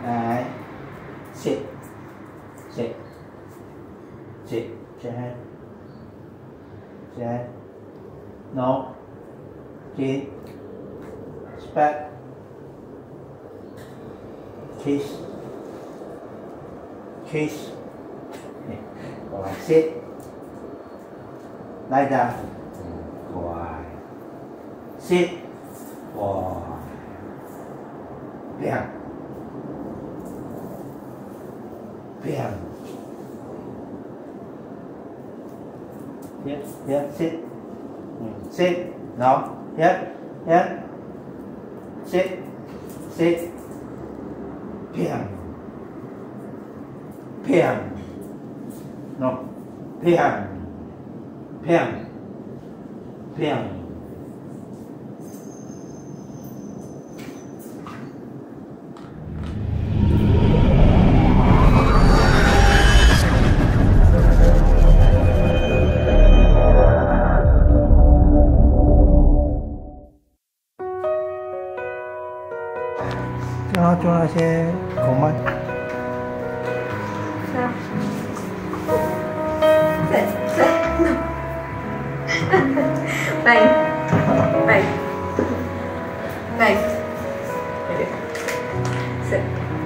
来 sit sit sit Jan Jan no Jin spat kiss kiss rồi sit lie down rồi sit rồi bèn bèn yeah sit sit no yeah sit sit bèn bèn no bèn bèn bèn叫他做那些口吗？ 是啊。拜拜拜，是。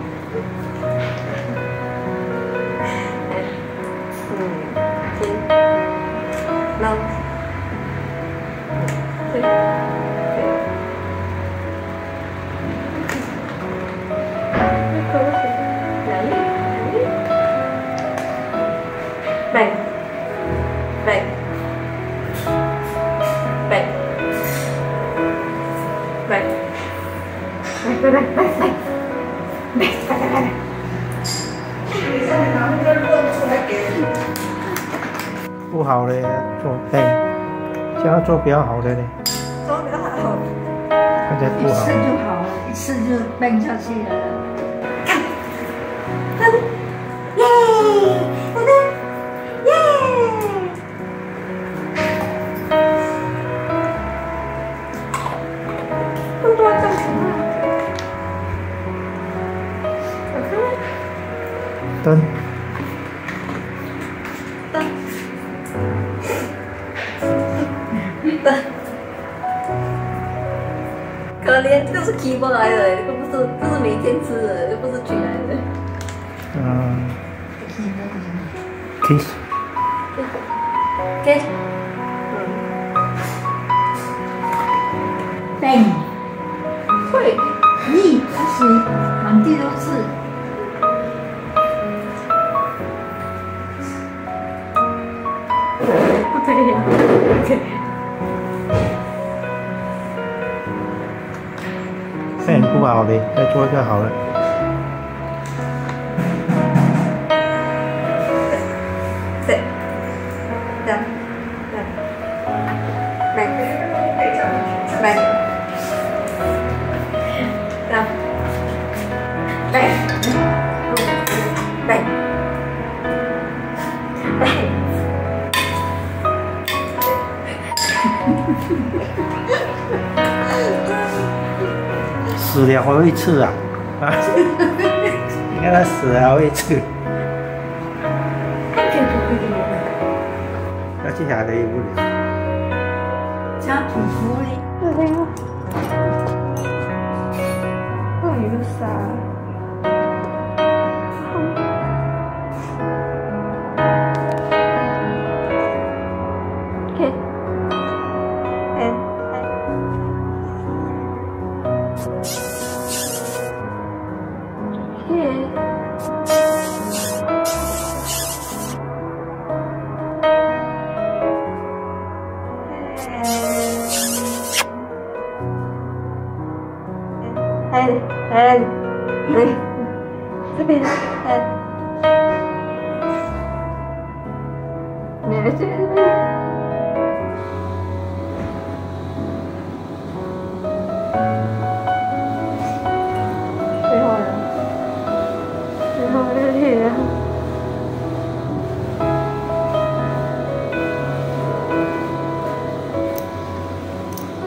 停，弄，对。Bang, bang, bang, bang, bang, bang, bang, bang, bang. 你在拿那个肉出来给你。 不好嘞，做对，叫他做比较好的嘞。 做比较好。 看起来不好。 一次就好了，一次就蹦下去了。 看，耶，看看。耶！更多干什么？我看看。 蹲。 蹲。蹲。可怜，这是提过来的，这是每天吃的，这不是取来的。 嗯。kiss。 给， 蹦， 会， 咦，水满地都是。 不可以，不可以。 这很不好的，再做就好了。 对。Done. Done. Back. Back. Down. Back. Back. Back. 死了还会吃啊！啊！你看他死了还会吃。那接下来也不了。 加皮肤哩。 对呀。哦，有个啥？OK。这边，你来这边。最后了，最后这里了。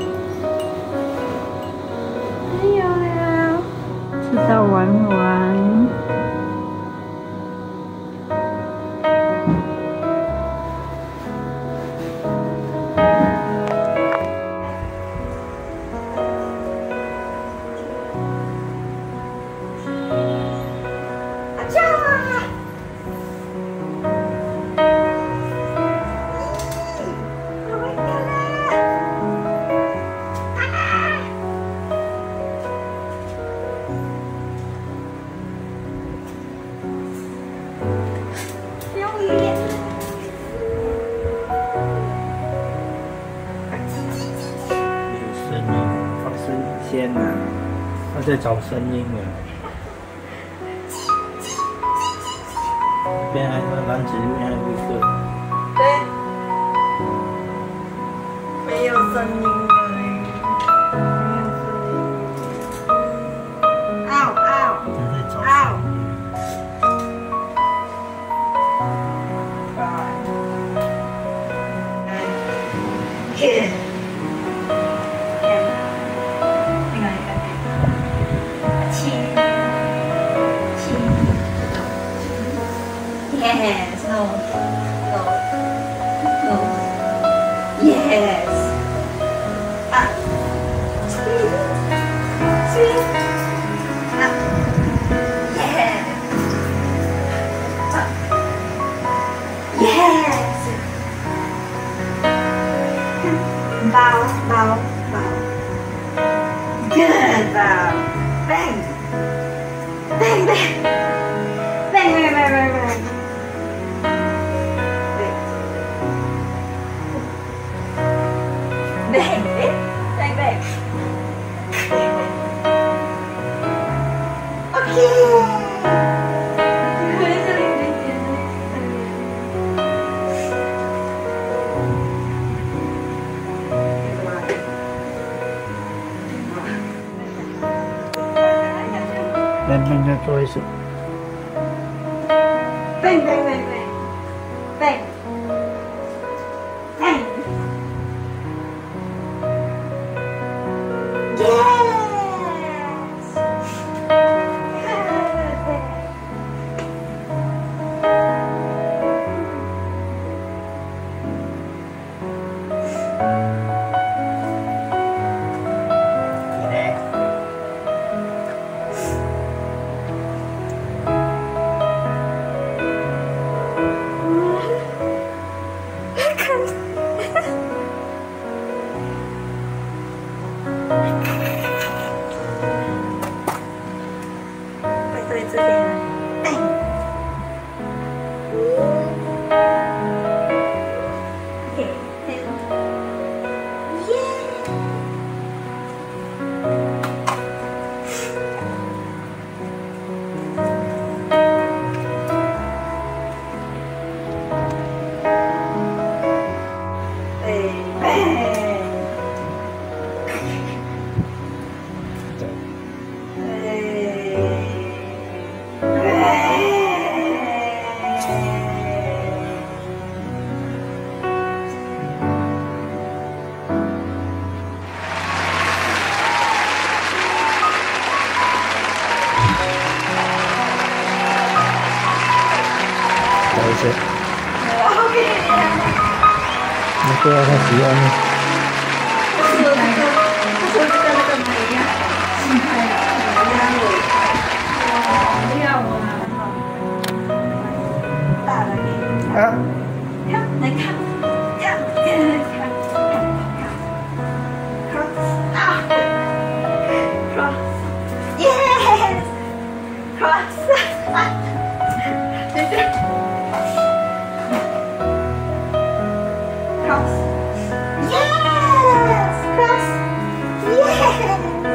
没有了。 吃到玩完。 他在找声音了。这边还有篮子里面还有一个。 对，没有声音了。嗷嗷！ 他在找声音。 Yes, no, no, no. Yes. Ah. Sweet. Sweet. Ah. Yes. Ah. Yes. Bow, bow, bow. Good bow. Bang. Bang, bang. Bang, bang, bang, bang, bang. Bang, bang, bang. Okay. 来，帮他做一次。 Bang, bang, bang, bang. Bang. Bang. Yes. 你不知道他喜欢吗？啊！ 来看，看，看，啊 ！Cross，yes， cross， 对对 ，cross，yes， cross，yes。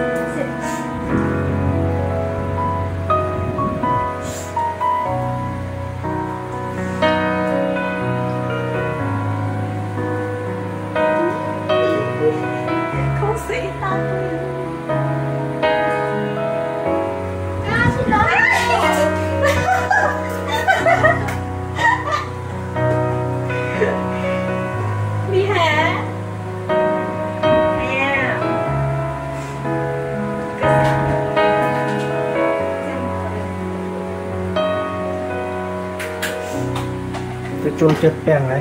做这边来。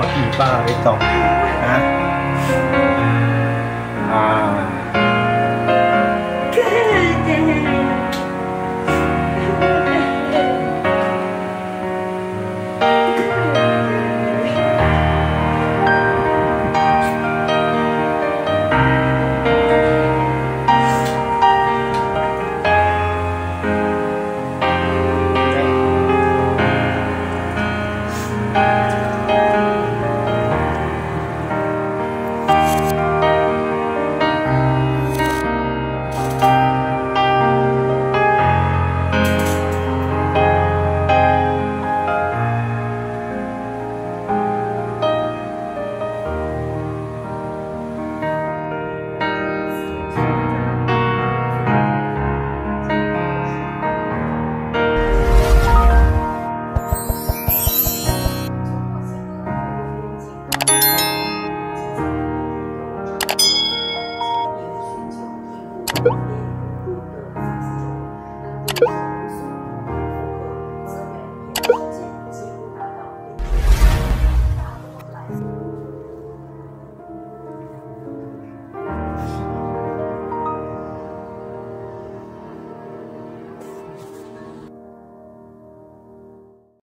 地方会动啊啊！